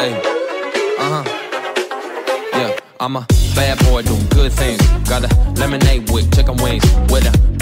Hey, yeah, I'm a bad boy doing good things. Got a lemonade with chicken wings with a